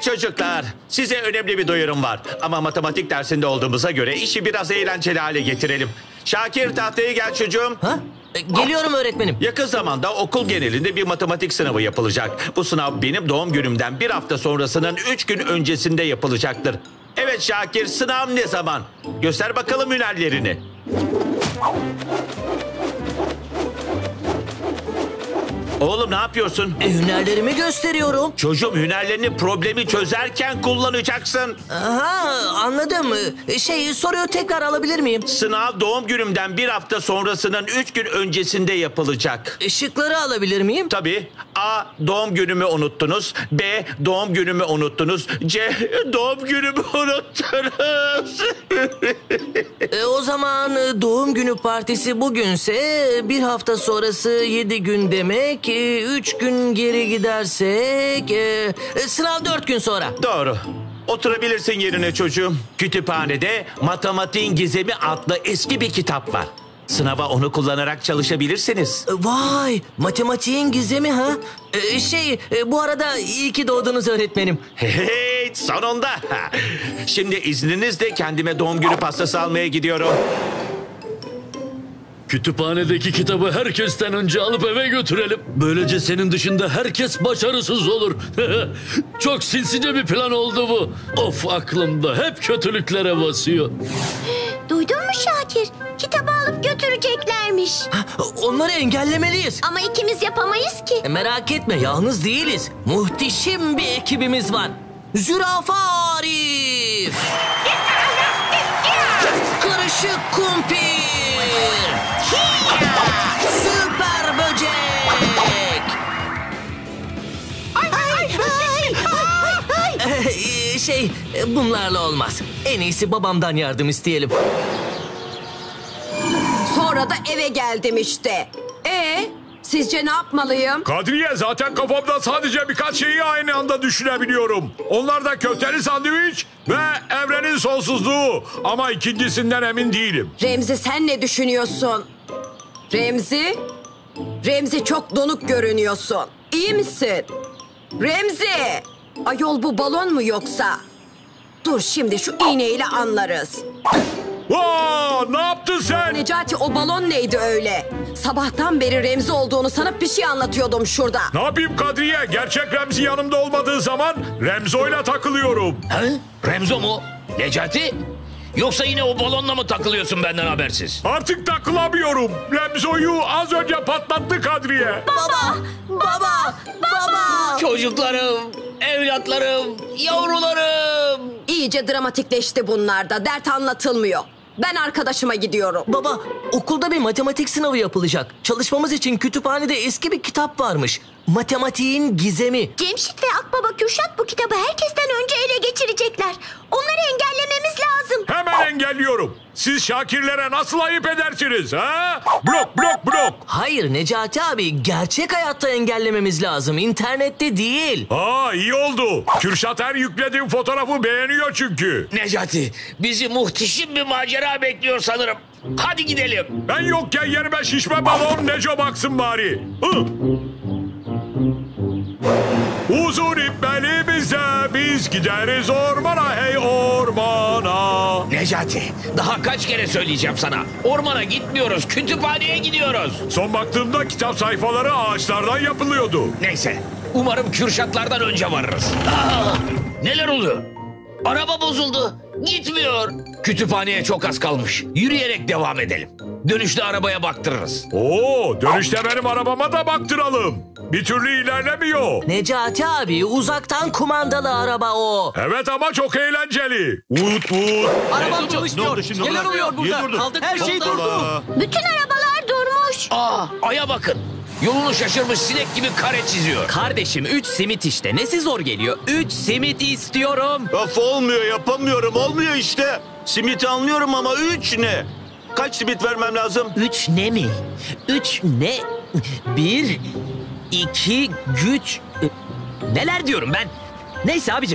Evet çocuklar, size önemli bir duyurum var. Ama matematik dersinde olduğumuza göre işi biraz eğlenceli hale getirelim. Şakir, tahtaya gel çocuğum. Ha? Geliyorum öğretmenim. Yakın zamanda okul genelinde bir matematik sınavı yapılacak. Bu sınav benim doğum günümden bir hafta sonrasının 3 gün öncesinde yapılacaktır. Evet Şakir, sınav ne zaman? Göster bakalım hünerlerini. Oğlum ne yapıyorsun? Hünerlerimi gösteriyorum. Çocuğum, hünerlerini problemi çözerken kullanacaksın. Aha, anladım. Soruyu tekrar alabilir miyim? Sınav doğum günümden bir hafta sonrasının 3 gün öncesinde yapılacak. Şıkları alabilir miyim? Tabii. A. Doğum günümü unuttunuz. B. Doğum günümü unuttunuz. C. Doğum günümü unuttunuz. O zaman doğum günü partisi bugünse bir hafta sonrası 7 gün demek. 3 gün geri gidersek sınav 4 gün sonra. Doğru. Oturabilirsin yerine çocuğum. Kütüphanede Matematiğin Gizemi adlı eski bir kitap var. Sınava onu kullanarak çalışabilirsiniz. Vay, matematiğin gizemi ha? Bu arada iyi ki doğdunuz öğretmenim. Hey, sonunda. Şimdi izninizle kendime doğum günü pastası almaya gidiyorum. Kütüphanedeki kitabı herkesten önce alıp eve götürelim. Böylece senin dışında herkes başarısız olur. Çok sinsice bir plan oldu bu. Of, aklımda hep kötülüklere basıyor. Duydun mu Şakir? Kitabı alıp götüreceklermiş. Onları engellemeliyiz. Ama ikimiz yapamayız ki. Merak etme, yalnız değiliz. Muhteşem bir ekibimiz var. Zürafa Arif. Karışık kumpir. Süper böcek. Bunlarla olmaz. En iyisi babamdan yardım isteyelim. Sonra da eve geldim işte. Sizce ne yapmalıyım? Kadriye, zaten kafamda sadece birkaç şeyi aynı anda düşünebiliyorum. Onlar da köfteli sandviç ve evrenin sonsuzluğu. Ama ikincisinden emin değilim. Remzi, sen ne düşünüyorsun? Remzi? Remzi, çok donuk görünüyorsun. İyi misin? Remzi! Ayol, bu balon mu yoksa? Dur, şimdi şu iğneyle anlarız. Ne yaptın sen? Necati, o balon neydi öyle? Sabahtan beri Remzi olduğunu sanıp bir şey anlatıyordum şurada. Ne yapayım Kadriye? Gerçek Remzi yanımda olmadığı zaman Remzo'yla takılıyorum. He? Remzo mu? Necati? Yoksa yine o balonla mı takılıyorsun benden habersiz? Artık takılamıyorum. Remzo'yu az önce patlattı Kadriye. Baba! Baba! Baba! Çocuklarım, evlatlarım, yavrularım. İyice dramatikleşti bunlar da. Dert anlatılmıyor. Ben arkadaşıma gidiyorum. Baba, okulda bir matematik sınavı yapılacak. Çalışmamız için kütüphanede eski bir kitap varmış. Matematiğin Gizemi. Cemşit ve Akbaba Kürşat bu kitabı herkesten önce ele geçirecekler. Onları engellememiz lazım. Hemen engelliyorum. Siz Şakirlere nasıl ayıp edersiniz ha? Blok, blok, blok. Hayır Necati abi, gerçek hayatta engellememiz lazım. İnternette değil. İyi oldu. Kürşat her yüklediğim fotoğrafı beğeniyor çünkü. Necati, bizi muhteşem bir macera bekliyor sanırım. Hadi gidelim. Ben yokken yerime şişme balon Neco baksın bari. Uzun ipmeli bize, biz gideriz ormana, hey ormana. Necati, daha kaç kere söyleyeceğim sana. Ormana gitmiyoruz, kütüphaneye gidiyoruz. Son baktığımda kitap sayfaları ağaçlardan yapılıyordu. Neyse, umarım Kürşatlardan önce varırız. Neler oluyor? Araba bozuldu, gitmiyor. Kütüphaneye çok az kalmış. Yürüyerek devam edelim. Dönüşte arabaya baktırırız. Dönüşte benim arabama da baktıralım. Bir türlü ilerlemiyor. Necati abi, uzaktan kumandalı araba o. Evet ama çok eğlenceli. Vut vut. Arabam çalışmıyor. Neler oluyor burada? Kaldık, her şey durdu. Bütün arabalar durmuş. Aya bakın. Yolunu şaşırmış sinek gibi kare çiziyor. Kardeşim 3 simit işte. Nesi zor geliyor? 3 simit istiyorum. Of, olmuyor, yapamıyorum, olmuyor işte. Simit anlıyorum ama 3 ne? Kaç simit vermem lazım? 3 ne mi? 3 ne? 1, 2, güç... Neler diyorum ben? Neyse abicim.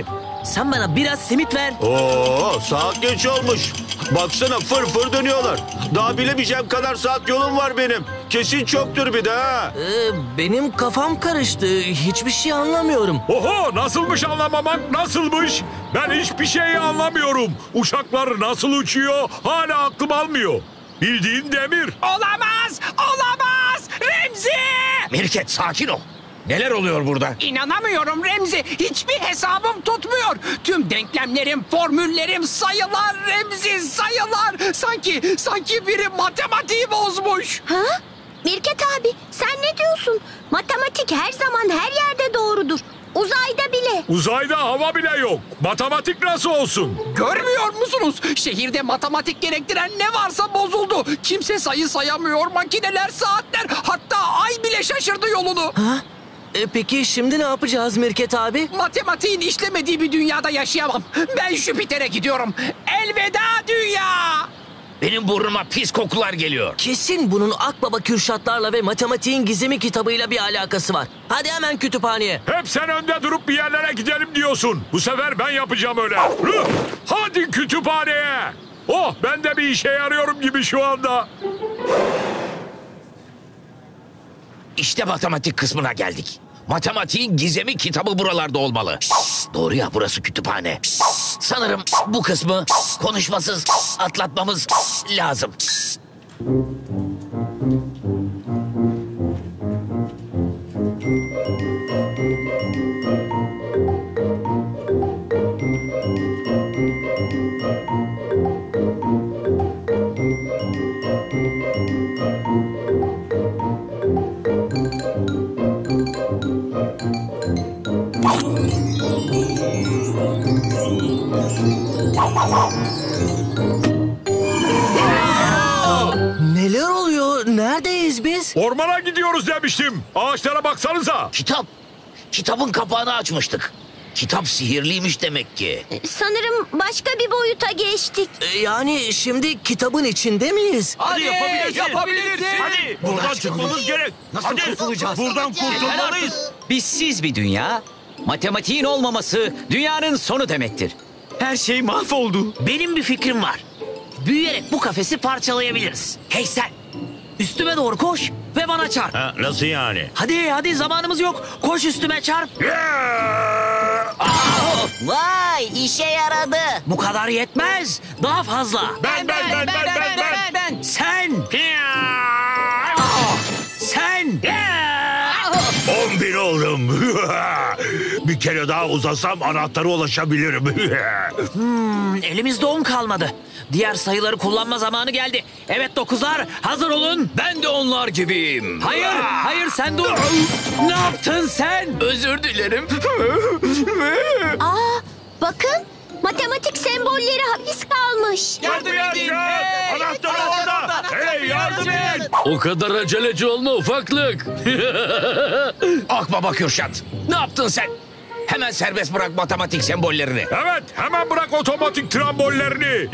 sen bana biraz simit ver. Oo, saat geç olmuş. Baksana fır fır dönüyorlar. Daha bilemeyeceğim kadar saat yolum var benim. Kesin çoktur bir de ha. Benim kafam karıştı. Hiçbir şey anlamıyorum. Oho, nasılmış anlamamak, nasılmış? Ben hiçbir şeyi anlamıyorum. Uşaklar nasıl uçuyor hala aklım almıyor. Bildiğin demir. Olamaz! Olamaz! Remzi! Mirket sakin ol. Neler oluyor burada? İnanamıyorum Remzi. Hiçbir hesabım tutmuyor. Tüm denklemlerim, formüllerim, sayılar Remzi, sayılar. Sanki biri matematiği bozmuş. Ha? Mirket abi sen ne diyorsun? Matematik her zaman her yerde doğrudur. Uzayda bile. Uzayda hava bile yok. Matematik nasıl olsun? Görmüyor musunuz? Şehirde matematik gerektiren ne varsa bozuldu. Kimse sayı sayamıyor, makineler, saatler, hatta ay bile şaşırdı yolunu. Peki şimdi ne yapacağız Mirket abi? Matematiğin işlemediği bir dünyada yaşayamam. Ben Jüpiter'e gidiyorum. Elveda dünya. Benim burnuma pis kokular geliyor. Kesin bunun Akbaba Kürşatlarla ve Matematiğin Gizemi kitabıyla bir alakası var. Hadi hemen kütüphaneye. Hep sen önde durup bir yerlere gidelim diyorsun. Bu sefer ben yapacağım öyle. Hadi kütüphaneye. Oh, ben de bir işe yarıyorum gibi şu anda. İşte matematik kısmına geldik. Matematiğin gizemi kitabı buralarda olmalı. Doğru ya, burası kütüphane. Sanırım bu kısmı konuşmasız atlatmamız lazım. Neler oluyor? Neredeyiz biz? Ormana gidiyoruz demiştim. Ağaçlara baksanıza. Kitabın kapağını açmıştık. Kitap sihirliymiş demek ki. Sanırım başka bir boyuta geçtik. Yani şimdi kitabın içinde miyiz? Hadi yapabilirsin. Hadi buradan çıkmamız gerek. Hadi buradan kurtulmalıyız. Bizsiz bir dünya, matematiğin olmaması dünyanın sonu demektir. Her şey mahvoldu. Benim bir fikrim var. Büyüyerek bu kafesi parçalayabiliriz. Hey sen! Üstüme doğru koş ve bana çarp. Ha, nasıl yani? Hadi zamanımız yok. Koş üstüme çarp. Vay işe yaradı. Bu kadar yetmez. Daha fazla. Ben. Sen. Sen. 11 oldum. Bir kere daha uzasam anahtara ulaşabilirim. Elimizde 10 kalmadı. Diğer sayıları kullanma zamanı geldi. Evet dokuzlar, hazır olun. Ben de onlar gibiyim. Hayır sen dur. Ne yaptın sen? Özür dilerim. Aa bakın matematik sembolleri hapis kalmış. Yardım edin. Anahtar orada. Hey yardım edin. O kadar aceleci olma ufaklık. Akbaba Kürşat, ne yaptın sen? Hemen serbest bırak matematik sembollerini. Evet, hemen bırak otomatik trambollerini.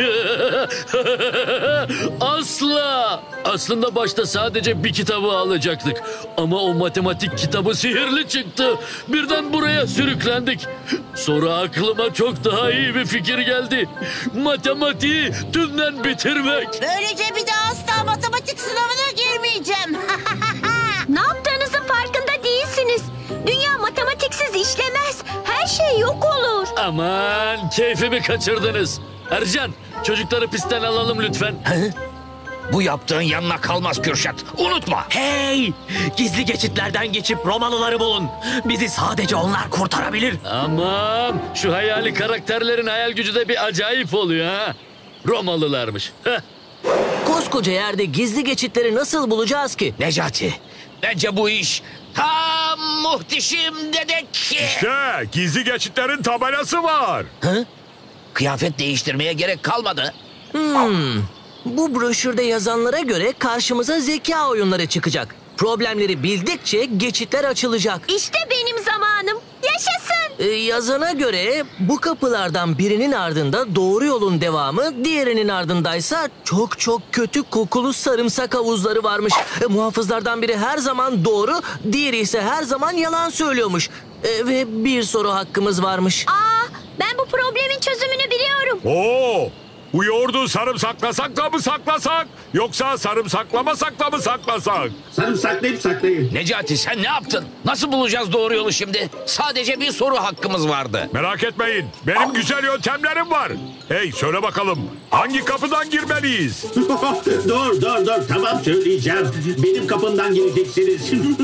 Asla. Aslında başta sadece bir kitabı alacaktık. Ama o matematik kitabı sihirli çıktı. Birden buraya sürüklendik. Sonra aklıma çok daha iyi bir fikir geldi. Matematiği tümden bitirmek. Böylece bir daha asla matematik sınavına girmeyeceğim. Ne yaptığınızın farkında değilsiniz. Dünya matematiksiz işlemez. Her şey yok olur. Aman keyfimi kaçırdınız. Ercan, çocukları pistten alalım lütfen. Bu yaptığın yanına kalmaz Kürşat. Unutma. Hey! Gizli geçitlerden geçip Romalıları bulun. Bizi sadece onlar kurtarabilir. Aman şu hayali karakterlerin hayal gücü de bir acayip oluyor ha. Romalılarmış. Heh. Koskoca yerde gizli geçitleri nasıl bulacağız ki? Necati, bence bu iş tam muhteşem dedek. İşte gizli geçitlerin tabelası var. Kıyafet değiştirmeye gerek kalmadı. Bu broşürde yazanlara göre karşımıza zeka oyunları çıkacak. Problemleri bildikçe geçitler açılacak. İşte benim zamanım. Yaşasın. Yazana göre bu kapılardan birinin ardında doğru yolun devamı, diğerinin ardındaysa çok çok kötü kokulu sarımsak havuzları varmış. Muhafızlardan biri her zaman doğru, diğeri ise her zaman yalan söylüyormuş. Ve bir soru hakkımız varmış. Aa ben bu bu problemin çözümünü biliyorum. Oo! Bu yoğurdu sarımsaklasak da mı saklasak? Yoksa sarımsaklamasak da mı saklasak? Sarımsaklayıp saklayın. Necati sen ne yaptın? Nasıl bulacağız doğru yolu şimdi? Sadece bir soru hakkımız vardı. Merak etmeyin. Benim güzel yöntemlerim var. Hey söyle bakalım. Hangi kapıdan girmeliyiz? dur. Tamam söyleyeceğim. Benim kapımdan gireceksiniz.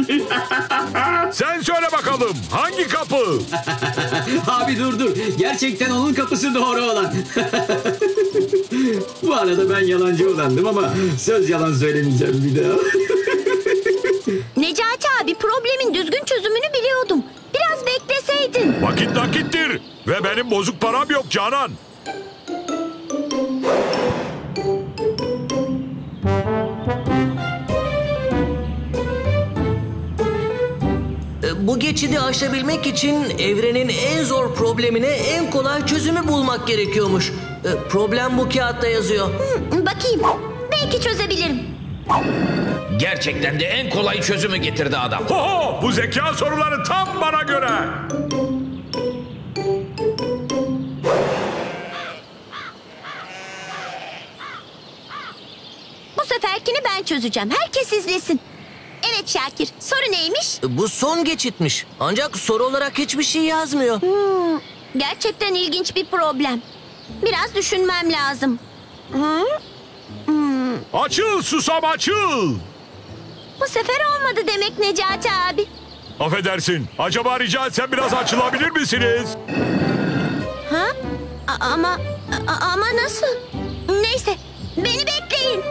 Sen söyle bakalım. Hangi kapı? Abi dur. Gerçekten onun kapısı doğru olan. Bu arada ben yalancı olandım ama söz yalan söylemeyeceğim bir daha. Necati abi problemin düzgün çözümünü biliyordum. Biraz bekleseydin. Vakit nakittir. Ve benim bozuk param yok Canan. Bu geçidi aşabilmek için evrenin en zor problemine en kolay çözümü bulmak gerekiyormuş. Problem bu kağıtta yazıyor. Bakayım. Belki çözebilirim. Gerçekten de en kolay çözümü getirdi adam. Ho, bu zeka soruları tam bana göre. Bu seferkini ben çözeceğim. Herkes izlesin. Evet Şakir. Soru neymiş? Bu son geçitmiş. Ancak soru olarak hiçbir şey yazmıyor. Gerçekten ilginç bir problem. Biraz düşünmem lazım. Açıl susam açıl. Bu sefer olmadı demek Necati abi. Affedersin. Acaba rica etsem biraz açılabilir misiniz? Ha? Ama nasıl? Neyse. Beni bekleyin.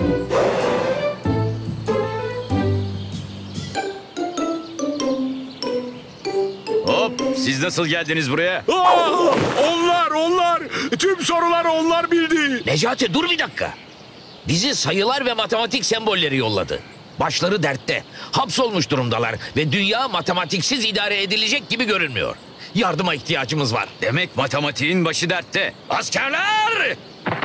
Hop, siz nasıl geldiniz buraya? Onlar. Tüm soruları onlar bildi. Necati dur bir dakika. Bizi sayılar ve matematik sembolleri yolladı. Başları dertte. Hapsolmuş durumdalar ve dünya matematiksiz idare edilecek gibi görünmüyor. Yardıma ihtiyacımız var. Demek matematiğin başı dertte. Askerler!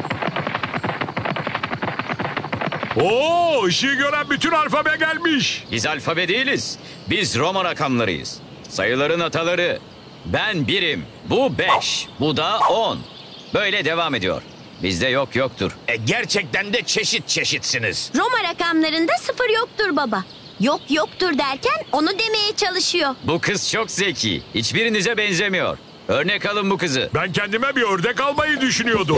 Oo, ışığı gören bütün alfabe gelmiş. Biz alfabe değiliz. Biz Roma rakamlarıyız. Sayıların ataları. Ben birim. Bu 5. Bu da 10. Böyle devam ediyor. Bizde yoktur. Gerçekten de çeşitsiniz. Roma rakamlarında 0 yoktur baba. Yoktur derken onu demeye çalışıyor. Bu kız çok zeki. Hiçbirinize benzemiyor. Örnek alın bu kızı. Ben kendime bir ördek almayı düşünüyordum.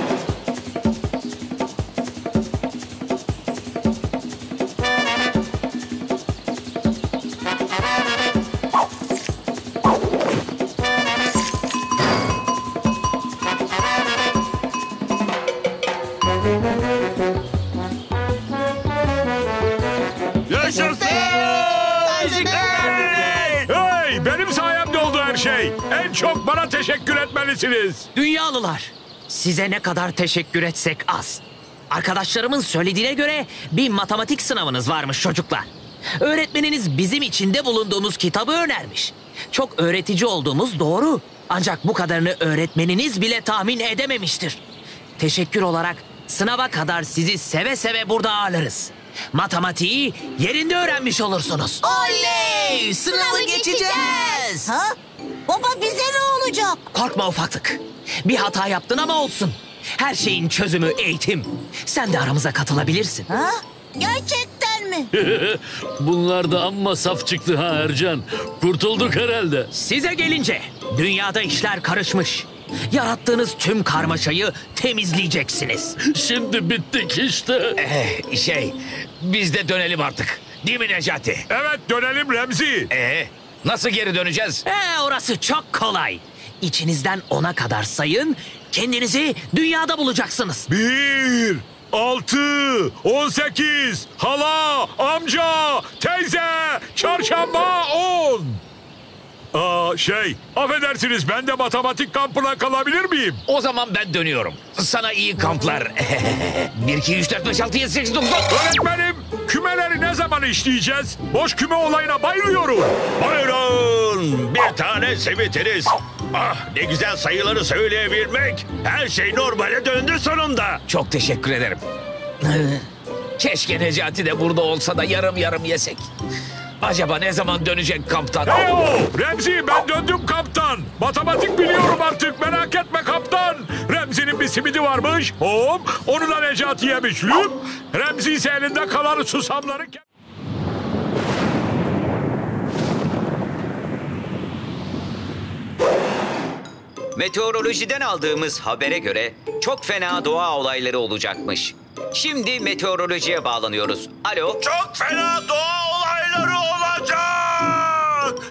Hey, benim sayemde oldu her şey. En çok bana teşekkür etmelisiniz. Dünyalılar, size ne kadar teşekkür etsek az. Arkadaşlarımın söylediğine göre bir matematik sınavınız varmış çocuklar. Öğretmeniniz bizim içinde bulunduğumuz kitabı önermiş. Çok öğretici olduğumuz doğru. Ancak bu kadarını öğretmeniniz bile tahmin edememiştir. Teşekkür olarak sınava kadar sizi seve seve burada ağırlarız. Matematiği yerinde öğrenmiş olursunuz. Oley! Sınavı geçeceğiz. Ha? Baba bize ne olacak? Korkma ufaklık. Bir hata yaptın ama olsun. Her şeyin çözümü eğitim. Sen de aramıza katılabilirsin. Ha? Gerçekten mi? Bunlar da amma saf çıktı ha Ercan. Kurtulduk herhalde. Size gelince dünyada işler karışmış. Yarattığınız tüm karmaşayı temizleyeceksiniz. Şimdi bittik işte. Biz de dönelim artık. Değil mi Necati? Evet, dönelim Remzi. Nasıl geri döneceğiz? Orası çok kolay. İçinizden 10'a kadar sayın. Kendinizi dünyada bulacaksınız. 1, 6, 18, hala, amca, teyze, çarşamba 10. Affedersiniz, ben de matematik kampına kalabilir miyim? O zaman ben dönüyorum. Sana iyi kamplar. 1, 2, 3, 4, 5, 6, 7, 8, 9, 10. Öğretmenim, kümeleri ne zaman işleyeceğiz? Boş küme olayına bayılıyorum. Buyurun, bir tane simitiniz. Ah, ne güzel sayıları söyleyebilmek. Her şey normale döndü sonunda. Çok teşekkür ederim. Keşke Necati de burada olsa da yarım yarım yesek. Acaba ne zaman dönecek kaptan? Heyo! Remzi, ben döndüm kaptan. Matematik biliyorum artık, merak etme kaptan. Remzi'nin bir simidi varmış. Hop! Onu da Necati yemiş. Lüp! Remzi ise elinde kalan susamları... Meteorolojiden aldığımız habere göre çok fena doğa olayları olacakmış. Şimdi meteorolojiye bağlanıyoruz. Alo? Çok fena doğa olayları olacak.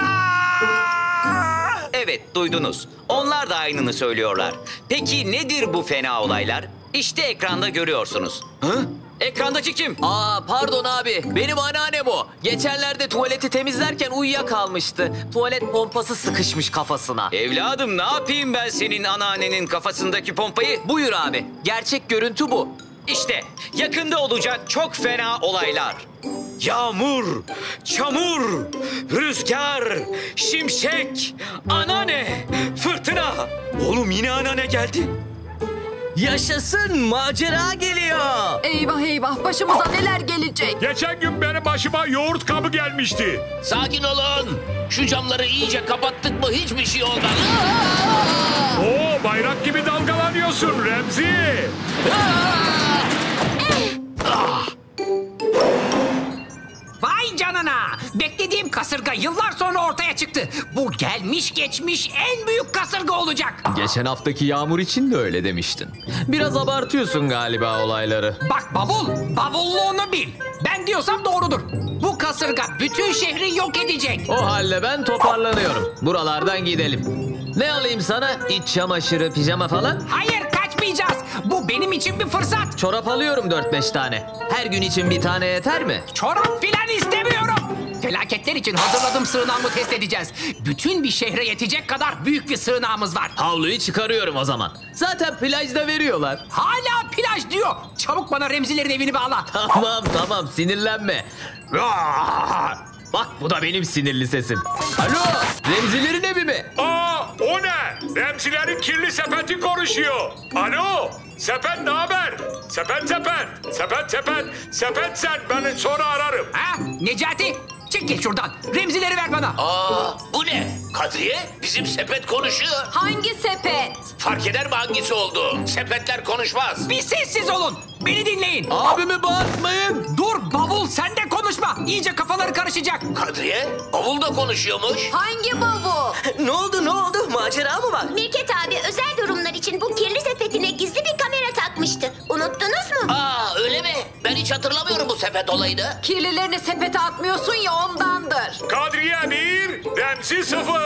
Evet, duydunuz. Onlar da aynını söylüyorlar. Peki nedir bu fena olaylar? İşte ekranda görüyorsunuz. Hı? Ekrandaki kim? Pardon abi. Benim anneannem o. Geçenlerde tuvaleti temizlerken uyuyakalmıştı. Tuvalet pompası sıkışmış kafasına. Evladım, ne yapayım ben senin anneannenin kafasındaki pompayı? Buyur abi. Gerçek görüntü bu. İşte yakında olacak çok fena olaylar. Yağmur, çamur, rüzgar, şimşek, anneanne, fırtına. Oğlum yine anneanne geldi. Yaşasın, macera geliyor. Eyvah eyvah, başımıza neler gelecek? Geçen gün benim başıma yoğurt kabı gelmişti. Sakin olun. Şu camları iyice kapattık mı hiçbir şey olmaz. Oo, bayrak gibi dalgalanıyorsun Remzi. Vay canına! Beklediğim kasırga yıllar sonra ortaya çıktı. Bu gelmiş geçmiş en büyük kasırga olacak. Geçen haftaki yağmur için de öyle demiştin. Biraz abartıyorsun galiba olayları. Bak bavul, bavulluğunu bil. Ben diyorsam doğrudur. Bu kasırga bütün şehri yok edecek. O halde ben toparlanıyorum. Buralardan gidelim. Ne alayım sana? İç çamaşırı, pijama falan? Hayır, kaçmayacağız. Bu benim için bir fırsat. Çorap alıyorum 4-5 tane. Her gün için bir tane yeter mi? Çorap filan istemiyorum. Felaketler için hazırladığım sığınağımı test edeceğiz. Bütün bir şehre yetecek kadar büyük bir sığınağımız var. Havluyu çıkarıyorum o zaman. Zaten plajda veriyorlar. Hala plaj diyor. Çabuk bana Remzilerin evini bağla. Tamam sinirlenme. Bak bu da benim sinirli sesim. Alo, Remzilerin evi mi? O ne? Remzilerin kirli sepeti konuşuyor. Alo, sepet ne haber? Sepet. Sepet sen, ben sonra ararım. Ha? Necati, çekil şuradan. Remzileri ver bana. Bu ne? Kadriye, bizim sepet konuşuyor. Hangi sepet? Fark eder mi hangisi oldu? Sepetler konuşmaz. Bir sessiz olun. Beni dinleyin. Abimi bağırtmayın. Dur bavul, sen de konuşma. İyice kafaları karışacak. Kadriye, bavul da konuşuyormuş. Hangi bavul? Ne oldu? Macera mı var? Mirket abi özel durumlar için bu kirli sepetine gizli bir kamera takmıştı. Unuttunuz mu? Öyle mi? Ben hiç hatırlamıyorum bu sepet olayını. Kirlilerini sepete atmıyorsun ya, ondandır. Kadriye 1, Remzi 0.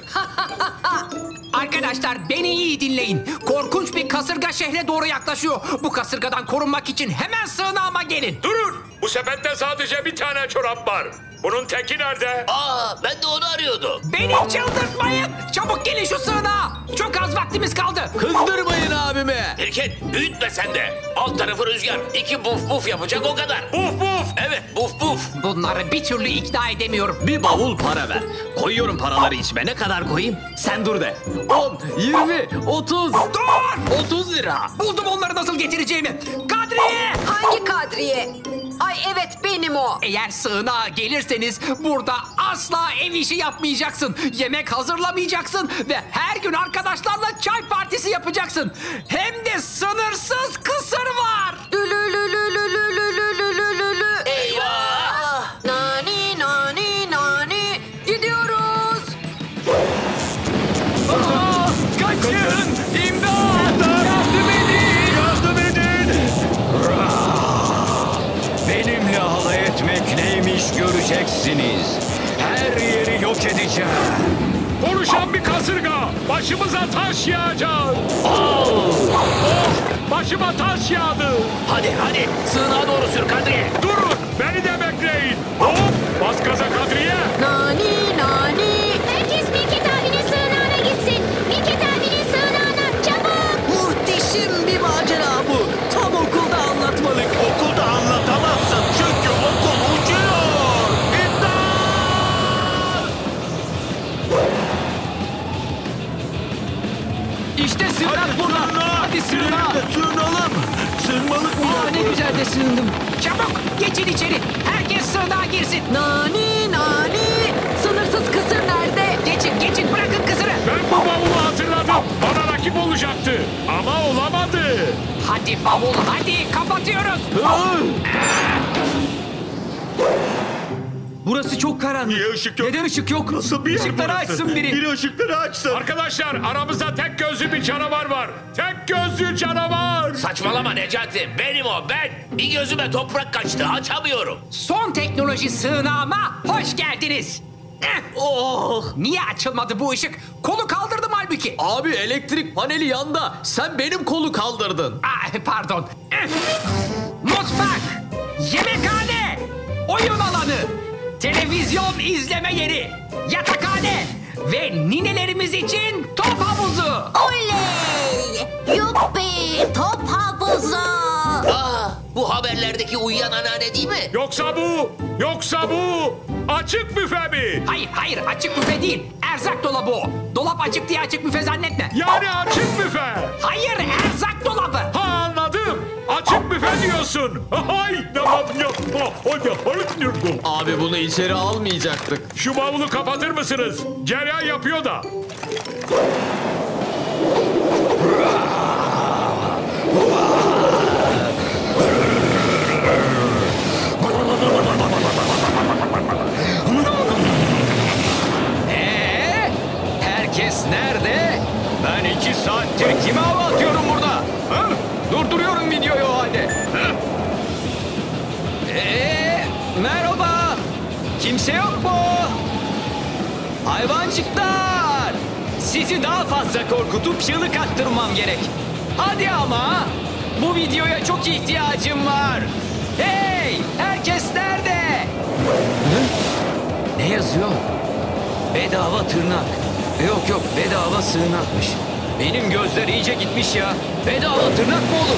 Arkadaşlar beni iyi dinleyin. Korkunç bir kasırga şehre doğru yaklaşıyor. Bu kasırgadan korunmak için hemen sığınağıma gelin. Durun, bu sepette sadece bir tane çorap var. Bunun teki nerede? Ben de onu arıyordum. Beni çıldırtmayın. Çabuk gelin şu sığınağa. Çok az vaktimiz kaldı. Kızdırmayın abimi. Mirket, büyütme sen de. Alt tarafı rüzgar. 2 buf buf yapacak o kadar. Buf. Evet, buf buf. Bunları bir türlü ikna edemiyorum. Bir bavul para ver. Koyuyorum paraları içime. Ne kadar koyayım? Sen dur de. 10, 20, 30. Dur! 30 lira. Buldum onları nasıl getireceğimi. Kadriye! Hangi Kadriye? Ay evet, benim o. Eğer sığınağa gelirseniz burada asla ev işi yapmayacaksın. Yemek hazırlamayacaksın ve her gün arkadaşlarla çay partisi yapacaksın. Hem de sınırsız kısır var. Eyvah! Nani nani nani. Gidiyoruz. Kaçın! İmdat! Yardım edin! Yardım edin. Benimle alay etmek neymiş göreceksiniz. Her yeri yok edeceğim. Konuşan bir kasırga. Başımıza taş yağacak. Başıma taş yağdı. Hadi, sığınağa doğru sür Kadriye. Durun, beni de bekleyin. Hop, bas gaza Kadriye. Nani nani. Herkes Mirket abinin sığınağına gitsin. Mirket abinin sığınağına çabuk. Muhteşem bir macera bu. Tam okulda anlatmalık. Okulda anlatamazsın çünkü okul uçuyor. İmdat! İşte sığınak burada. Hadi sığınağa. Sığınalım. Sığınmalık mı? Ne güzel de sığındım. Çabuk geçin içeri. Herkes sığınağa girsin. Nani rakip olacaktı ama olamadı. Hadi bavul hadi kapatıyoruz. Burası çok karanlık. Niye ışık yok? Neden ışık yok? Nasıl bir yer Işıkları burası? açsın biri. Biri ışıkları açsın. Arkadaşlar aramızda tek gözlü bir canavar var. Tek gözlü canavar. Saçmalama Necati. Benim o ben. Bir gözüme toprak kaçtı. Açamıyorum. Son teknoloji sığınağıma hoş geldiniz. Oh! Niye açılmadı bu ışık? Kolu kaldırdım halbuki. Abi elektrik paneli yanda. Sen benim kolu kaldırdın. Pardon. Mutfak, yemekhane, oyun alanı, televizyon izleme yeri, yatakhane ve ninelerimiz için top havuzu. Oley! Yuppi! Top havuzu! Bu haberlerdeki uyuyan anneanne değil mi? Yoksa bu açık büfe mi? Hayır açık büfe değil. Erzak dolabı o. Dolap açık diye açık büfe zannetme. Yani açık büfe. Hayır erzak dolabı. Ha anladım. Açık büfe diyorsun. Abi bunu içeri almayacaktık. Şu bavulu kapatır mısınız? Cereyan yapıyor da. Herkes nerede? Ben 2 saattir kime hava atıyorum burada? Ha? Durduruyorum videoyu o halde. Merhaba. Kimse yok mu? Hayvancıklar. Sizi daha fazla korkutup çığlık attırmam gerek. Hadi ama. Bu videoya çok ihtiyacım var. Hey! Herkes nerede? Ne yazıyor? Bedava tırnak. Yok bedava sığınakmış. Benim gözler iyice gitmiş ya. Bedava tırnak mı olur?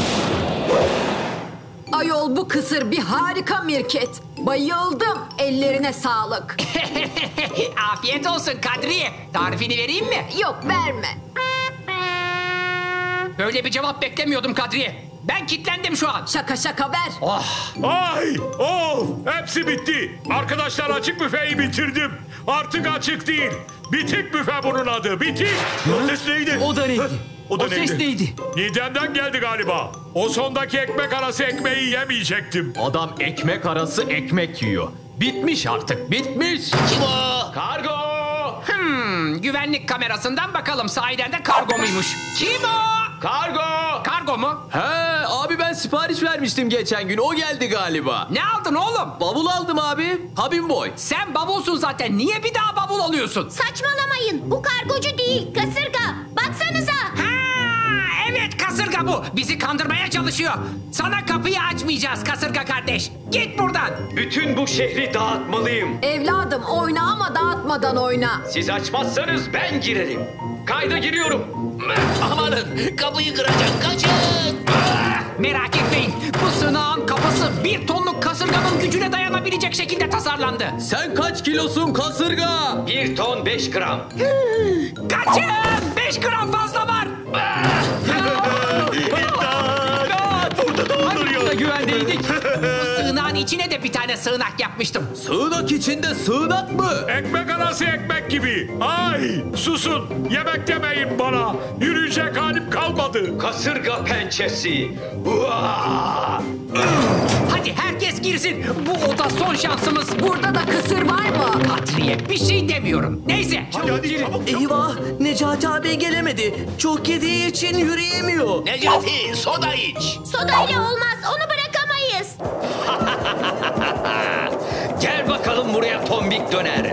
Ayol bu kısır bir harika Mirket. Bayıldım. Ellerine sağlık. Afiyet olsun Kadriye. Tarifini vereyim mi? Yok verme. Böyle bir cevap beklemiyordum Kadriye. Ben kilitlendim şu an. Şaka ver. Ay! Of! Hepsi bitti. Arkadaşlar açık büfeyi bitirdim. Artık açık değil. Bitik büfe bunun adı. Bitik. O ses neydi? O da neydi? O da ses neydi? Nidem'den geldi galiba. O sondaki ekmek arası ekmeği yemeyecektim. Adam ekmek arası ekmek yiyor. Bitmiş artık bitmiş. Kim o? Kargo! Güvenlik kamerasından bakalım sahiden de kargo muymuş? Kim o? Kargo! Kargo mu? He abi ben sipariş vermiştim geçen gün. O geldi galiba. Ne aldın oğlum? Bavul aldım abi. Habim boy. Sen bavulsun zaten. Niye bir daha bavul alıyorsun? Saçmalamayın. Bu kargocu değil, kasırga. Baksanıza. Evet kasırga bu. Bizi kandırmaya çalışıyor. Sana kapıyı açmayacağız kasırga kardeş. Git buradan. Bütün bu şehri dağıtmalıyım. Evladım oyna ama dağıtmadan oyna. Siz açmazsanız ben girerim. Kayda giriyorum. Amanın kapıyı kıracak. Kaçın. Merak etmeyin. Bu sığınağın kapısı 1 tonluk kasırganın gücüne dayanabilecek şekilde tasarlandı. Sen kaç kilosun kasırga? 1 ton 5 gram. Kaçın! 5 gram fazla var. Burada güvendeydik. Bu sığınağın içine de bir tane sığınak yapmıştım. Sığınak içinde sığınak mı? Ekmek arası ekmek gibi. Ay! Susun. Yemek demeyin bana. Yürüyecek halim kalmadı. Kasırga pençesi. Uaa! Hadi herkes girsin. Bu oda son şansımız. Burada da kısır var mı? Kadriye bir şey demiyorum. Neyse. Hadi çabuk. Eyvah! Necati abi gelemedi. Çok yediği için yürüyemiyor. Necati soda iç. Sodayla olmaz. Onu bırakamayız. Gel bakalım buraya tombik döner.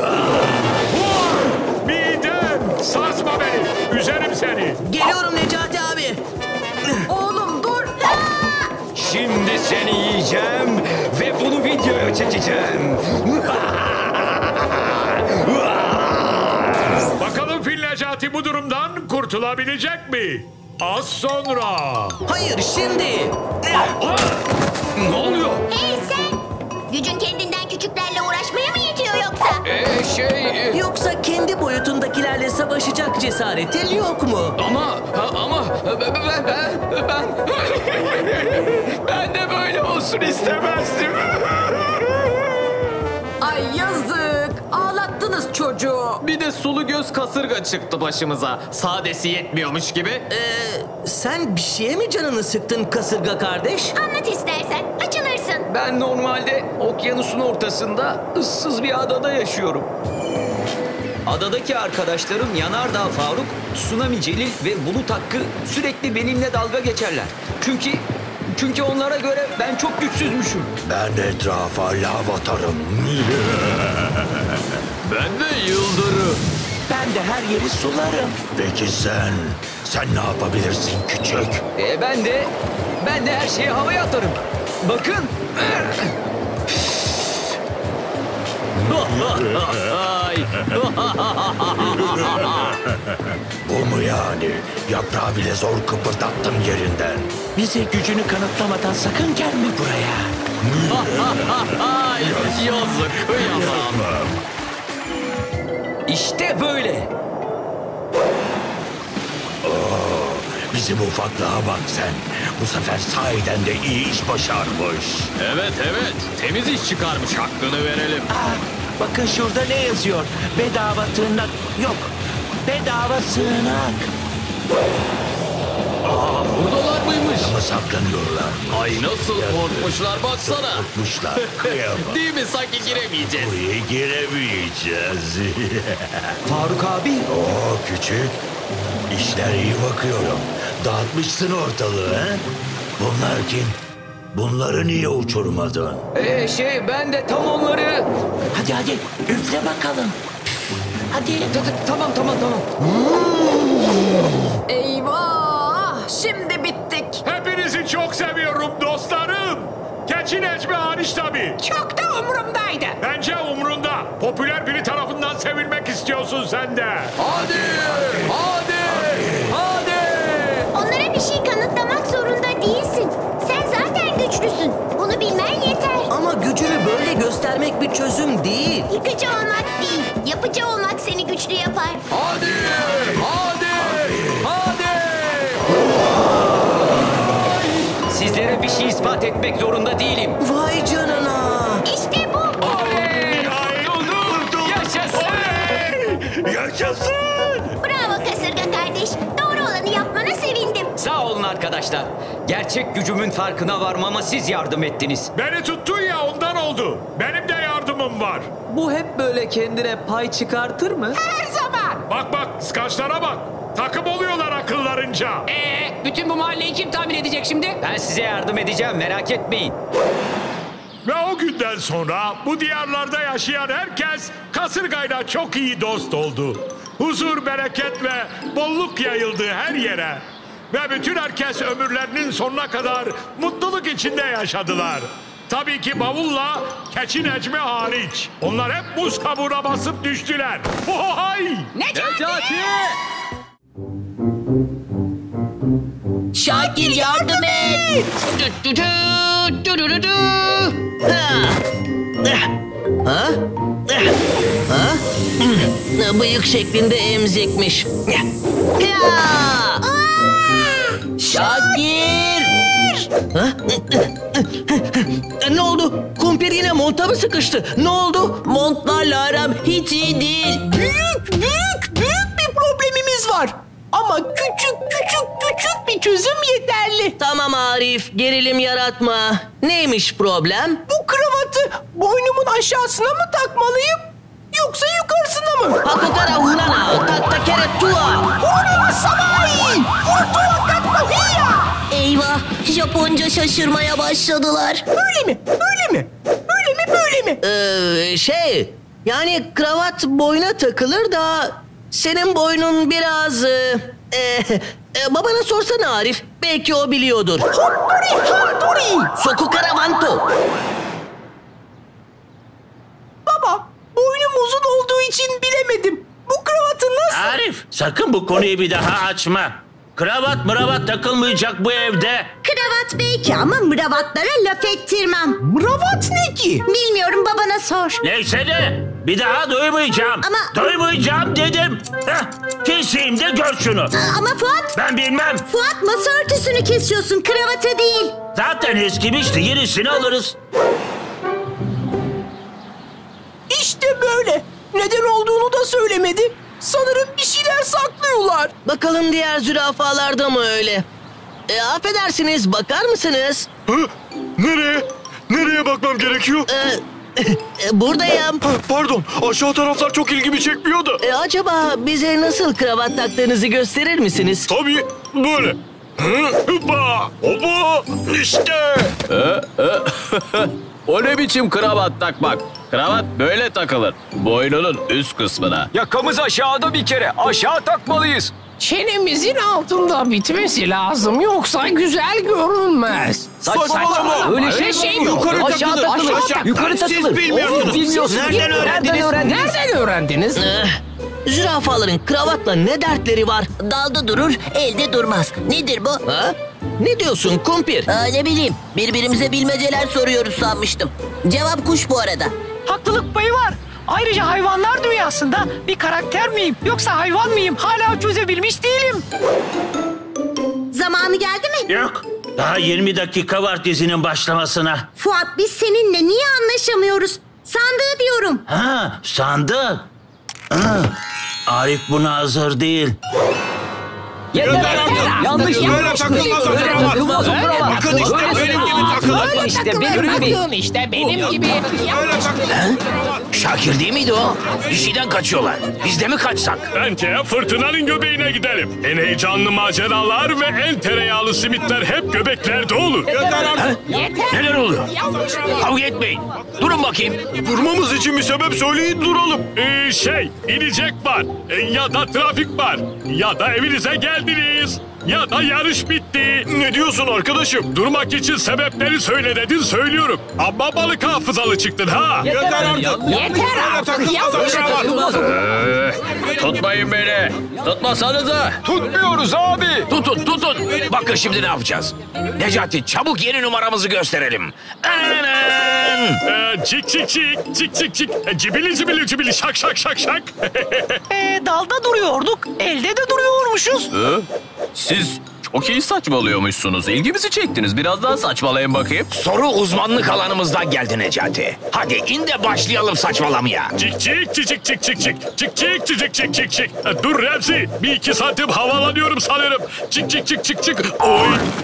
Midem! Sarsma beni. Üzerim seni. Geliyorum Necati abi. Oğlum dur. Şimdi seni yiyeceğim ve bunu videoya çekeceğim. Bakalım Fil Necati bu durumdan kurtulabilecek mi? Az sonra. Hayır şimdi. Ne oluyor? Hey sen! Gücün kendinden küçüklerle uğraşmaya mı yetiyor yoksa? Yoksa kendi boyutundakilerle savaşacak cesaretin yok mu? Ama ben de böyle olsun istemezdim. Ay yazık. Ağlattınız çocuğu. Bir de sulu göz kasırga çıktı başımıza. Sadesi yetmiyormuş gibi. Sen bir şeye mi canını sıktın kasırga kardeş? Anlat istersen. Açılırsın. Ben normalde okyanusun ortasında ıssız bir adada yaşıyorum. Adadaki arkadaşlarım Yanardağ Faruk, Tsunami Celil ve Bulut Hakkı sürekli benimle dalga geçerler. Çünkü onlara göre ben çok güçsüzmüşüm. Ben etrafa lav atarım. Ben de yıldırım. Ben de her yeri sularım. Peki sen ne yapabilirsin küçük? Ben de her şeyi havaya atarım. Bakın. Bu mu yani? Yaprağı bile zor kıpırdattım yerinden. Bize gücünü kanıtlamadan sakın gelme buraya. Ay yazık kıyamam. İşte böyle. Bizim ufaklığa bak sen. Bu sefer sahiden de iyi iş başarmış. Evet, temiz iş çıkarmış, hakkını verelim. Bakın şurada ne yazıyor? Bedava tırnak yok. Bedava sığınak. Buradalar mıymış? Ama saklanıyorlar. Ay nasıl korkmuşlar baksana. Korkmuşlar. Kıyamam. Değil mi? Sanki giremeyeceğiz. Buraya giremeyeceğiz. Faruk abi. Oo küçük. İşler iyi bakıyorum. Dağıtmışsın ortalığı he? Bunlar kim? Bunları niye uçurmadın? Ben de tam onları... Hadi üfle bakalım. Hadi. Tamam. Eyvah! Şimdi bittik. Hepinizi çok seviyorum dostlarım. Keçi Necmi hariç tabii. Çok da umurumdaydı. Bence umrunda. Popüler biri tarafından sevilmek istiyorsun sen de. Hadi. Onlara bir şey kanıtlamak zorunda değilsin. Sen zaten güçlüsün. Bunu bilmen yeter. Ama gücünü böyle göstermek bir çözüm değil. Yıkıcı olmak değil, yapıcı olmak seni güçlü yapar. Hadi. Sizlere bir şey ispat etmek zorunda değilim. Vay canına. İşte bu. Yaşasın! Bravo kasırga kardeş. Doğru olanı yapmana sevindim. Sağ olun arkadaşlar. Gerçek gücümün farkına varmama siz yardım ettiniz. Beni tuttun ya ondan oldu. Benim de yardımım var. Bu hep böyle kendine pay çıkartır mı? Her zaman. Bak kıskançlara bak. Takım oluyorlar akıllarınca. Bütün bu mahalleyi kim tamir edecek şimdi? Ben size yardım edeceğim, merak etmeyin. Ve o günden sonra bu diyarlarda yaşayan herkes kasırgayla çok iyi dost oldu. Huzur, bereket ve bolluk yayıldı her yere. Ve bütün herkes ömürlerinin sonuna kadar mutluluk içinde yaşadılar. Tabii ki bavulla Keçi Necmi hariç. Onlar hep buz kabuğuna basıp düştüler. Ohay! Necati! Şakir yardım et. Bıyık şeklinde emzikmiş. Şakir! Ne oldu? Kumpir yine monta mı sıkıştı? Ne oldu? Montlarla aram hiç iyi değil. Büyük bir problemimiz var. Ama küçük bir çözüm yeterli. Tamam Arif, gerilim yaratma. Neymiş problem? Bu kravatı boynumun aşağısına mı takmalıyım? Yoksa yukarısına mı? Hakukara hunana, tattakere tua. Hunana samai! Hurtua katmahiya! Eyvah, Japonca şaşırmaya başladılar. Böyle mi? Böyle mi? Yani kravat boyna takılır da senin boynun biraz... babana sorsana Arif, belki o biliyordur. Handuri! Sokukara vanto. Baba, boynum uzun olduğu için bilemedim. Bu kravatı nasıl... Arif, sakın bu konuyu bir daha açma. Kravat takılmayacak bu evde. Kravat belki ama mıravatlara laf ettirmem. Mıravat ne ki? Bilmiyorum, babana sor. Neyse de bir daha duymayacağım. Ama- Duymayacağım dedim. Keseyim de gör şunu. Ama Fuat, Ben bilmem. Fuat masa örtüsünü kesiyorsun, kravatı değil. Zaten eskimişti, yenisini alırız. İşte böyle. Neden olduğunu da söylemedi. Sanırım bir şeyler saklıyorlar. Bakalım diğer zürafalarda mı öyle? Affedersiniz, bakar mısınız? Nereye? Nereye bakmam gerekiyor? Buradayım. Pardon, aşağı taraflar çok ilgimi çekmiyor da. Acaba bize nasıl kravat taktığınızı gösterir misiniz? Tabii, böyle. Hoppa, hoppa, işte. O ne biçim kravat takmak? Kravat böyle takılır. Boynunun üst kısmına. Yakamız aşağıda bir kere. Aşağı takmalıyız. Çenemizin altında bitmesi lazım. Yoksa güzel görünmez. Saçmalama. Öyle şey mi? Yukarı Aşağı takılır. takılır. Yukarı takılır. Siz bilmiyorsunuz. Bilmiyorsunuz. Nereden öğrendiniz? Zürafaların kravatla ne dertleri var? Dalda durur, elde durmaz. Nedir bu? Ha? Ne diyorsun kumpir? Ne bileyim, birbirimize bilmeceler soruyoruz sanmıştım. Cevap kuş bu arada. Haklılık payı var. Ayrıca hayvanlar dünyasında bir karakter miyim yoksa hayvan mıyım hala çözebilmiş değilim. Zamanı geldi mi? Yok. Daha 20 dakika var dizinin başlamasına. Fuat, biz seninle niye anlaşamıyoruz? Sandığı diyorum. Ha, sandık. Arif buna hazır değil. Yanlış takılmaz o kravat. Bakın işte benim gibi takılır. İşte benim gibi. İşte benim gibi. Şakir değil miydi o? Bir şeyden kaçıyorlar. Biz de mi kaçsak? Bence fırtınanın göbeğine gidelim. En heyecanlı maceralar ve en tereyağlı simitler hep göbeklerde olur. Neler oluyor? Kavga etmeyin. Durun bakayım. Durmamız için bir sebep söyleyin duralım. İnecek var. Ya da trafik var. Ya da evinize geldiniz. Ya da yarış bitti. Ne diyorsun arkadaşım? Durmak için sebepleri söyle dedin, söylüyorum. Ama balık hafızalı çıktın ha. Yeter artık. Tutmayın beni. Tutmasanıza. Tutmuyoruz abi. Tutun. Bakın şimdi ne yapacağız? Necati, çabuk yeni numaramızı gösterelim. Cik cik cik, cik cik cik. Cibili cibili cibili, şak şak şak şak. Dalda duruyorduk, elde de duruyormuşuz. Siz çok iyi saçmalıyormuşsunuz. İlgimizi çektiniz. Biraz daha saçmalayın bakayım. Soru uzmanlık alanımızdan geldi Necati. Hadi in de başlayalım saçmalamaya. Cik cik cik cik cik cik. Cik cik cik cik cik cik. Dur Remzi, 1-2 santim havalanıyorum sanırım. Cik cik cik cik cik. Oy.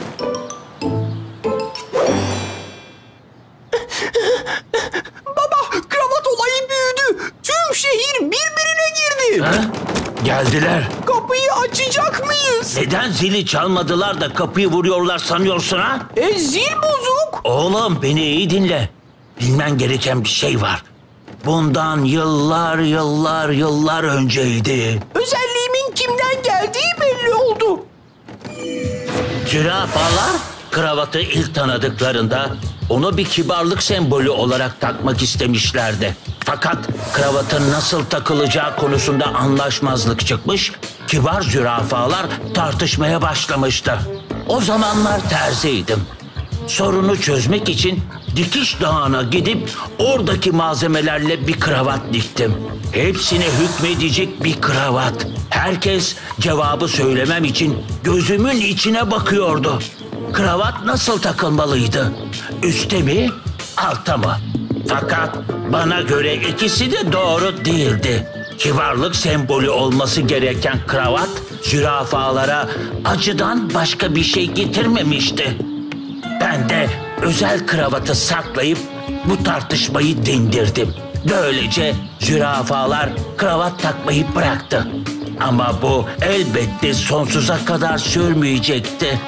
Baba, kravat olayı büyüdü. Tüm şehir birbirine girdi. Ha? Geldiler. Kapıyı açacak mıyız? Neden zili çalmadılar da kapıyı vuruyorlar sanıyorsun ha? Zil bozuk. Oğlum beni iyi dinle. Bilmen gereken bir şey var. Bundan yıllar önceydi. Özelliğimin kimden geldiği belli oldu. Zürafalar kravatı ilk tanıdıklarında onu bir kibarlık sembolü olarak takmak istemişlerdi. Fakat kravatın nasıl takılacağı konusunda anlaşmazlık çıkmış, kibar zürafalar tartışmaya başlamıştı. O zamanlar terziydim. Sorunu çözmek için dikiş dağına gidip oradaki malzemelerle bir kravat diktim. Hepsine hükmedecek bir kravat. Herkes cevabı söylemem için gözümün içine bakıyordu. Kravat nasıl takılmalıydı? Üste mi, alta mı? Fakat bana göre ikisi de doğru değildi. Kibarlık sembolü olması gereken kravat zürafalara acıdan başka bir şey getirmemişti. Ben de özel kravatı saklayıp bu tartışmayı dindirdim. Böylece zürafalar kravat takmayı bıraktı. Ama bu elbette sonsuza kadar sürmeyecekti.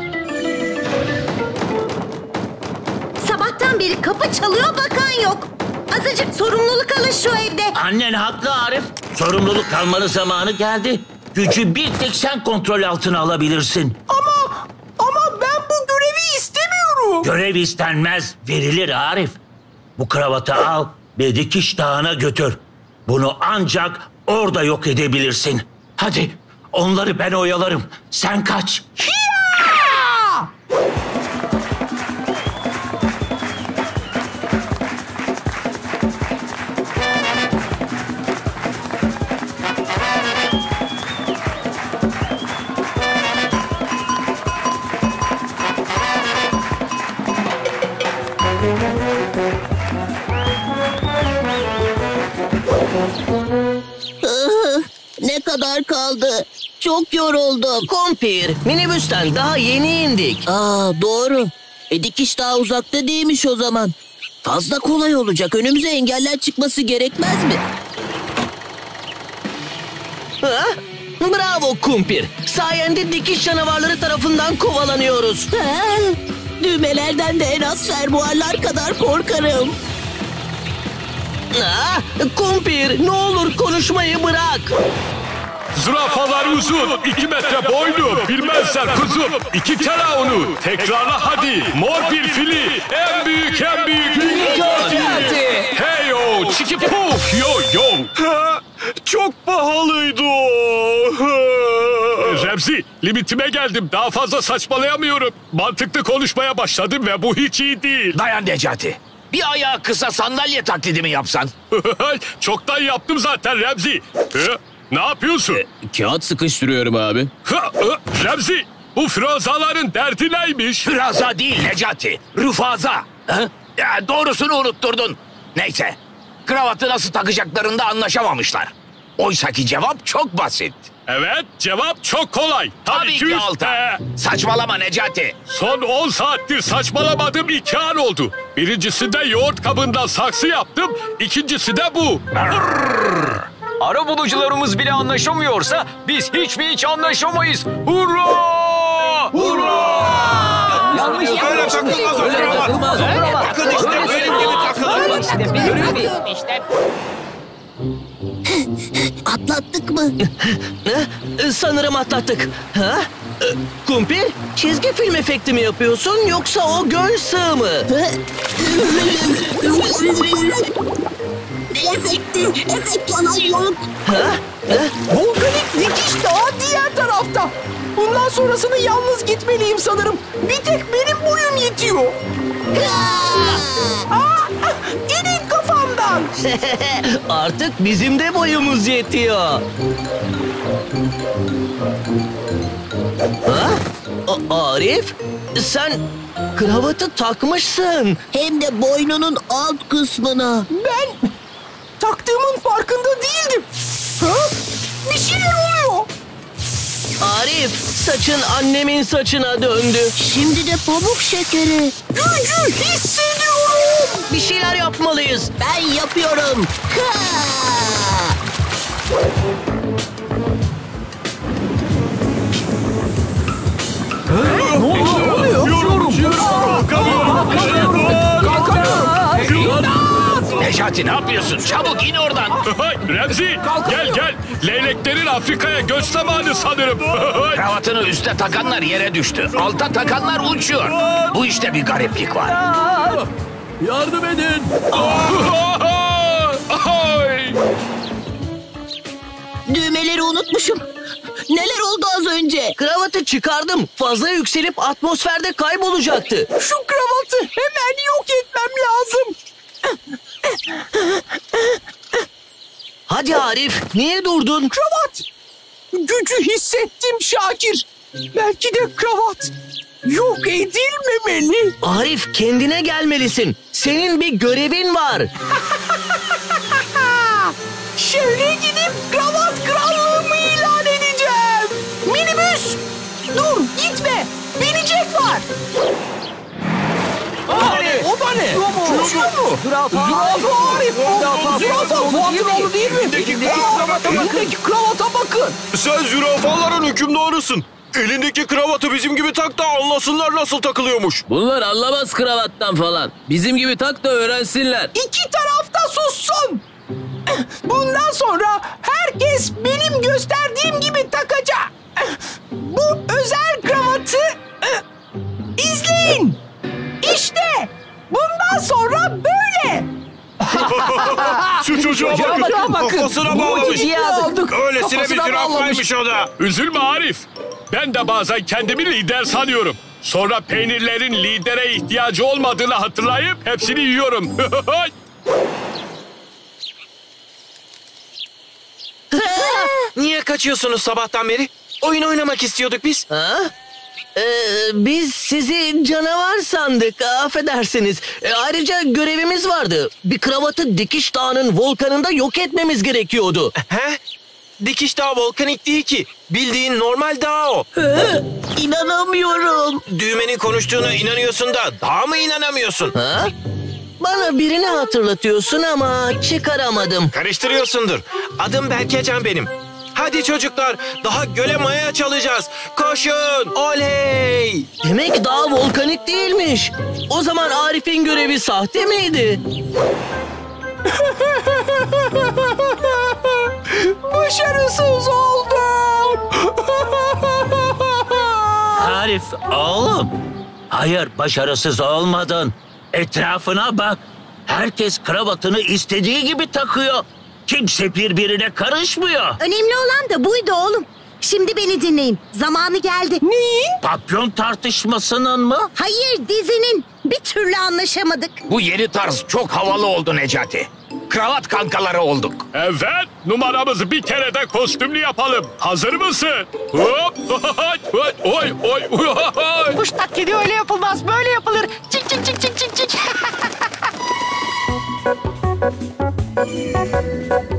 Sabahtan beri kapı çalıyor, bakan yok. Azıcık sorumluluk alın şu evde. Annen haklı Arif. Sorumluluk almanın zamanı geldi. Gücü bir tek sen kontrol altına alabilirsin. Ama ben bu görevi istemiyorum. Görev istenmez, verilir Arif. Bu kravatı al ve dikiş dağına götür. Bunu ancak orada yok edebilirsin. Hadi onları ben oyalarım. Sen kaç. Ne kadar kaldı? Çok yoruldum. Kumpir, minibüsten daha yeni indik. Doğru. Dikiş daha uzakta değilmiş o zaman. Fazla kolay olacak. Önümüze engeller çıkması gerekmez mi? Ha? Bravo Kumpir. Sayende dikiş canavarları tarafından kovalanıyoruz. Düğmelerden de en az fermuarlar kadar korkarım. Kumpir, ne olur konuşmayı bırak. Zürafalar uzun, 2 metre boylu. Bilmezsen kuzum, 2 kere onu. Tekrarla hadi. Mor bir fili, en büyük Necati. Hey yo, çiki puf yo yo. Çok pahalıydı o. Remzi, limitime geldim. Daha fazla saçmalayamıyorum. Mantıklı konuşmaya başladım ve bu hiç iyi değil. Dayan Necati. Bir ayağı kısa sandalye taklidi mi yapsan? Çoktan yaptım zaten Remzi. Ne yapıyorsun? Kağıt sıkıştırıyorum abi. Remzi, bu frazaların derdi neymiş? Fraza değil Necati, Rıfaza. Ya, doğrusunu unutturdun. Neyse, kravatı nasıl takacaklarında anlaşamamışlar. Oysaki cevap çok basit. Evet, cevap çok kolay. Tabii ki Alta. Saçmalama Necati. Son 10 saattir saçmalamadım 2 an oldu. Birincisinde yoğurt kabından saksı yaptım, ikincisi de bu. Ara bulucularımız bile anlaşamıyorsa biz hiç anlaşamayız. Hurra! Hurra! Yanlış öyle takılmaz o kravat. Takın işte benim gibi takılır. Atlattık mı? Sanırım atlattık. Kumpir, çizgi film efekti mi yapıyorsun yoksa o göl sığ mı? Ne efekti? Efekt falan yok. Volkanik dikiş daha diğer tarafta. Bundan sonrasını yalnız gitmeliyim sanırım. Bir tek benim boyum yetiyor. İnin kafamdan. Artık bizim de boyumuz yetiyor. Arif, sen kravatı takmışsın. Hem de boynunun alt kısmına. Ben taktığımın farkında değildim. Bir şeyler oluyor. Arif, saçın annemin saçına döndü. Şimdi de pamuk şekeri. Gücü hissediyorum. Bir şeyler yapmalıyız. Ben yapıyorum. Ne oluyor? Necati ne yapıyorsun? Çabuk in oradan. Remzi, gel. Leyleklerin Afrika'ya göç zamanı sanırım. Kravatını üste takanlar yere düştü. Alta takanlar uçuyor. Bu işte bir gariplik var. Yardım edin. Düğmeleri unutmuşum. Neler oldu az önce? Kravatı çıkardım. Fazla yükselip atmosferde kaybolacaktı. Şu kravatı hemen yok etmem lazım. Hadi Arif, niye durdun? Kravat! Gücü hissettim Şakir. Belki de kravat yok edilmemeli. Arif, kendine gelmelisin. Senin bir görevin var. Şehre gidip kravat krallığımı ilan edeceğim. Minibüs! Dur, gitme. Binecek var. O da ne? Uçuyor mu? Zürafa Arif. Zürafa Fuat'ın oğlu değil mi? Elindeki kravata bakın. Sen zürafaların hükümdarısın. Elindeki kravatı bizim gibi tak da anlasınlar nasıl takılıyormuş. Bunlar anlamaz kravattan falan. Bizim gibi tak da öğrensinler. İki tarafta sussun. Bundan sonra herkes benim gösterdiğim gibi takacak. Bu özel kravatı izleyin. İşte bundan sonra böyle. Şu çocuğa bakın. Kafasına bağlamış. Öylesine bir zürafaymış o da. Üzülme Arif. Ben de bazen kendimi lider sanıyorum. Sonra peynirlerin lidere ihtiyacı olmadığını hatırlayıp hepsini yiyorum. Niye kaçıyorsunuz sabahtan beri? Oyun oynamak istiyorduk biz. Biz sizi canavar sandık, affedersiniz. Ayrıca görevimiz vardı. Bir kravatı Dikiş Dağı'nın volkanında yok etmemiz gerekiyordu. He? Dikiş Dağı volkanik değil ki. Bildiğin normal dağ o. İnanamıyorum. Düğmenin konuştuğuna inanıyorsun da dağa mı inanamıyorsun? Ha? Bana birini hatırlatıyorsun ama çıkaramadım. Karıştırıyorsundur. Adım Berkecan benim. Hadi çocuklar, daha göle maya çalacağız. Koşun, oley! Demek dağ volkanik değilmiş. O zaman Arif'in görevi sahte miydi? Başarısız oldum. Arif oğlum. Hayır, başarısız olmadın. Etrafına bak. Herkes kravatını istediği gibi takıyor. Kimse birbirine karışmıyor. Önemli olan da buydu oğlum. Şimdi beni dinleyin. Zamanı geldi. Neyin? Papyon tartışmasının mı? Hayır, dizinin. Bir türlü anlaşamadık. Bu yeni tarz çok havalı oldu Necati. Kravat kankaları olduk. Evet, numaramızı bir kere de kostümlü yapalım. Hazır mısın? Hop, oy, oy, oy. Kuş taklidi öyle yapılmaz, böyle yapılır. Cik cik cik cik cik cik.